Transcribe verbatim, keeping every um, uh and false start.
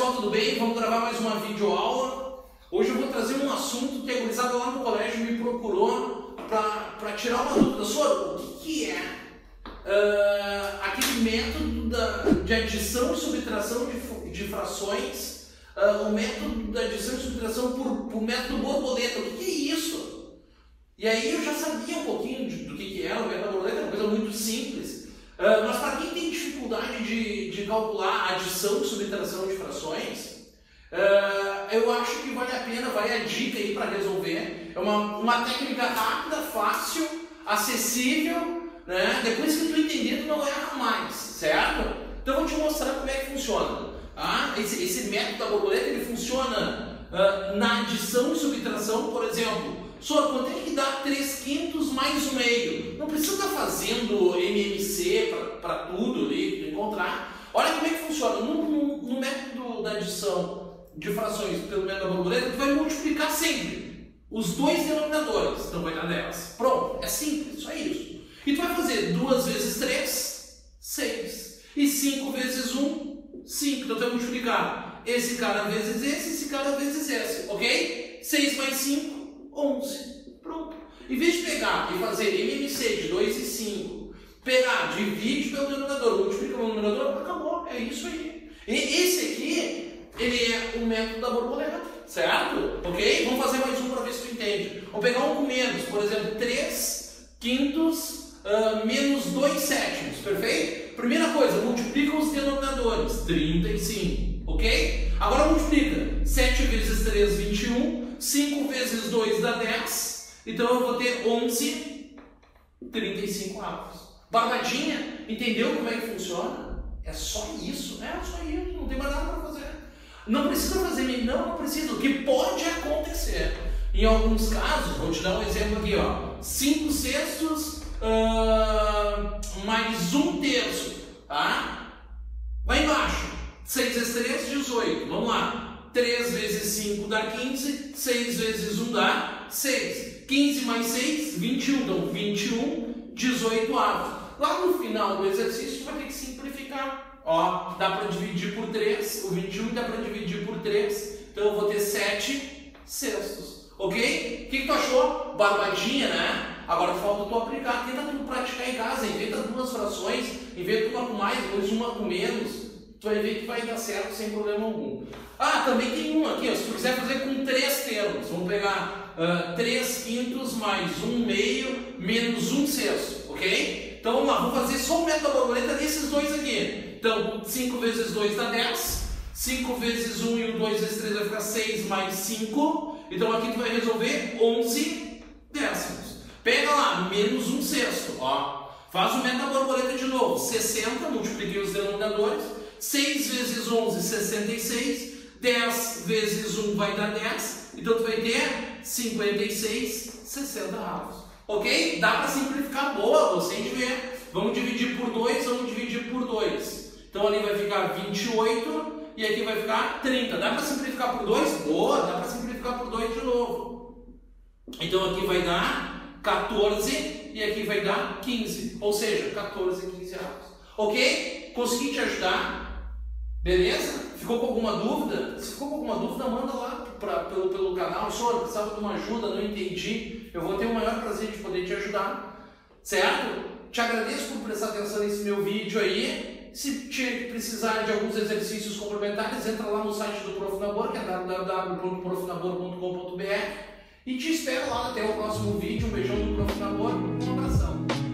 pessoal, tudo bem? Vamos gravar mais uma videoaula. Hoje eu vou trazer um assunto que a gurizada lá no colégio me procurou para tirar uma dúvida sobre o que, que é uh, aquele método da, de adição e subtração de, de frações, uh, o método da adição e subtração por, por método borboleta. O que, que é isso? E aí eu já sabia um pouquinho de, do que, que era o método borboleta, é uma coisa muito simples. Uh, mas para quem tem dificuldade de, de calcular adição e subtração de frações, uh, eu acho que vale a pena, vai a dica aí para resolver. É uma, uma técnica rápida, fácil, acessível, né? Depois que tu entender, tu não erra mais, certo? Então eu vou te mostrar como é que funciona. Ah, esse, esse método da borboleta, ele funciona uh, na adição e subtração, por exemplo. Só quanto é que dá três quintos mais um meio? Não precisa estar fazendo M M C para tudo ali, encontrar. Olha como é que funciona. No, no, no método da adição de frações pelo método da borboleta, tu vai multiplicar sempre os dois denominadores. Então vai dar dez. Pronto, é simples, só isso. E tu vai fazer duas vezes três, seis. E cinco vezes um, cinco. Então tu vai multiplicar esse cara vezes esse, esse cara vezes esse, ok? seis mais cinco, onze. Pronto. Em vez de pegar e fazer M M C de dois e cinco, pegar, divide pelo denominador, multiplica pelo denominador, acabou. É isso aí. E esse aqui, ele é o método da borboleta, certo? Ok? Vamos fazer mais um para ver se tu entende. Vamos pegar um com menos, por exemplo, três quintos uh, menos dois sétimos, perfeito? Primeira coisa, multiplica os denominadores, trinta e cinco, ok? Agora multiplica, sete vezes três, vinte e um, cinco vezes dois dá dez, então eu vou ter onze, trinta e cinco avos. Barbadinha, entendeu como é que funciona? É só isso, é só isso, não tem mais nada para fazer. Não precisa fazer, não, não precisa, o que pode acontecer. Em alguns casos, vou te dar um exemplo aqui, ó, cinco sextos uh, mais um terço, tá? Vai embaixo, seis vezes três, dezoito, vamos lá. três vezes cinco dá quinze, seis vezes um dá seis. quinze mais seis, vinte e um. Então, vinte e um, dezoito avos. Lá no final do exercício, vai ter que simplificar. Ó, dá para dividir por três. O vinte e um dá para dividir por três. Então, eu vou ter sete sextos. Ok? O que, que tu achou? Barbadinha, né? Agora falta tu aplicar. Tenta tu praticar em casa. Inventa duas frações. Inventa uma com mais, depois uma com menos. Tu vai ver que vai dar certo sem problema algum. Ah, também tem um aqui, ó, se tu quiser fazer com três termos, vamos pegar uh, três quintos mais um meio menos um sexto, ok? Então vamos lá, vamos fazer só o método da borboleta desses dois aqui. Então cinco vezes dois dá dez, cinco vezes um e o dois vezes três vai ficar seis mais cinco, então aqui tu vai resolver onze décimos. Pega lá, menos um sexto, ó. Faz o método da borboleta de novo, sessenta, multipliquei os denominadores, seis vezes onze, sessenta e seis, dez vezes um vai dar dez, então tu vai ter cinquenta e seis, sessenta avos. Ok? Dá para simplificar, boa, você de ver. Vamos dividir por dois, vamos dividir por dois. Então ali vai ficar vinte e oito e aqui vai ficar trinta. Dá para simplificar por dois? Boa, dá para simplificar por dois de novo. Então aqui vai dar quatorze e aqui vai dar quinze. Ou seja, quatorze e quinze avos. Ok? Consegui te ajudar? Beleza? Ficou com alguma dúvida? Se ficou com alguma dúvida, manda lá pra, pelo, pelo canal. Senhor, precisava de uma ajuda, não entendi. Eu vou ter o maior prazer de poder te ajudar. Certo? Te agradeço por prestar atenção nesse meu vídeo aí. Se te precisar de alguns exercícios complementares, entra lá no site do Prof Nabor, que é w w w ponto prof nabor ponto com ponto b r. E te espero lá até o próximo vídeo. Um beijão do Prof Nabor. Um abração.